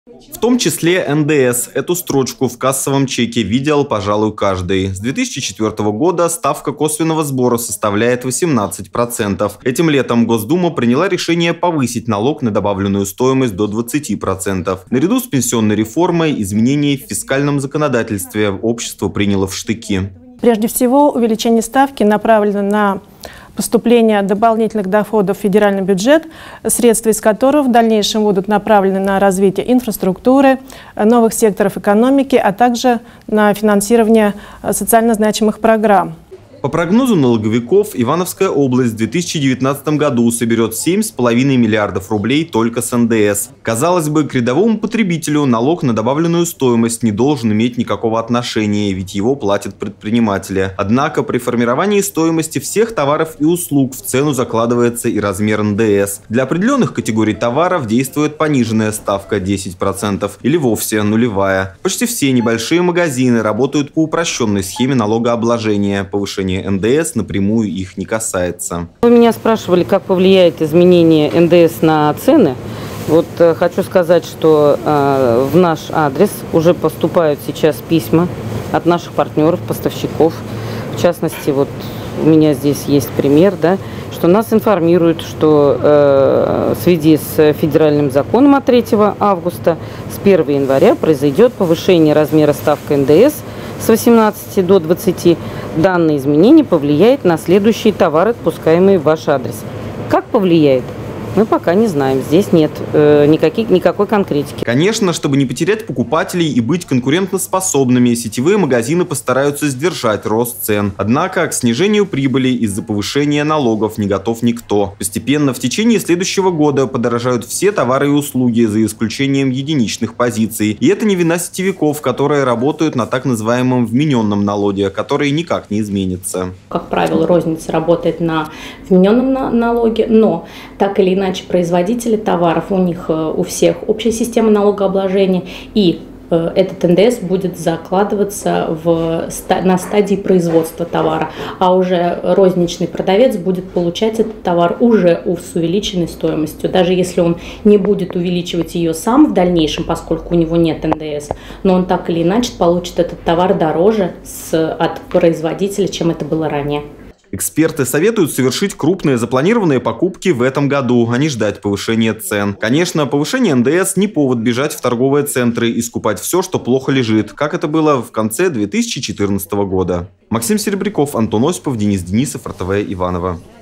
В том числе НДС. Эту строчку в кассовом чеке видел, пожалуй, каждый. С 2004 года ставка косвенного сбора составляет 18%. Этим летом Госдума приняла решение повысить налог на добавленную стоимость до 20%. Наряду с пенсионной реформой изменения в фискальном законодательстве общество приняло в штыки. Прежде всего, увеличение ставки направлено на поступление дополнительных доходов в федеральный бюджет, средства из которых в дальнейшем будут направлены на развитие инфраструктуры, новых секторов экономики, а также на финансирование социально значимых программ. По прогнозу налоговиков, Ивановская область в 2019 году соберет 7,5 миллиардов рублей только с НДС. Казалось бы, к рядовому потребителю налог на добавленную стоимость не должен иметь никакого отношения, ведь его платят предприниматели. Однако при формировании стоимости всех товаров и услуг в цену закладывается и размер НДС. Для определенных категорий товаров действует пониженная ставка 10% или вовсе нулевая. Почти все небольшие магазины работают по упрощенной схеме налогообложения. Повышение НДС напрямую их не касается. Вы меня спрашивали, как повлияет изменение НДС на цены. Вот хочу сказать, что в наш адрес уже поступают сейчас письма от наших партнеров, поставщиков. В частности, вот у меня здесь есть пример, да, что нас информируют, что в связи с федеральным законом от 3 августа с 1 января произойдет повышение размера ставки НДС с 18 до 20. Данное изменение повлияет на следующие товары, отпускаемые в ваш адрес. Как повлияет? Мы пока не знаем. Здесь нет никакой конкретики. Конечно, чтобы не потерять покупателей и быть конкурентоспособными, сетевые магазины постараются сдержать рост цен. Однако к снижению прибыли из-за повышения налогов не готов никто. Постепенно в течение следующего года подорожают все товары и услуги, за исключением единичных позиций. И это не вина сетевиков, которые работают на так называемом вмененном налоге, который никак не изменится. Как правило, розница работает на вмененном налоге, но так или иначе производители товаров, у них у всех общая система налогообложения, и этот НДС будет закладываться на стадии производства товара, а уже розничный продавец будет получать этот товар уже с увеличенной стоимостью. Даже если он не будет увеличивать ее сам в дальнейшем, поскольку у него нет НДС, но он так или иначе получит этот товар дороже от производителя, чем это было ранее. Эксперты советуют совершить крупные запланированные покупки в этом году, а не ждать повышения цен. Конечно, повышение НДС не повод бежать в торговые центры и скупать все, что плохо лежит, как это было в конце 2014 года. Максим Серебряков, Антон Осипов, Денис Денисов, РТВ Иваново.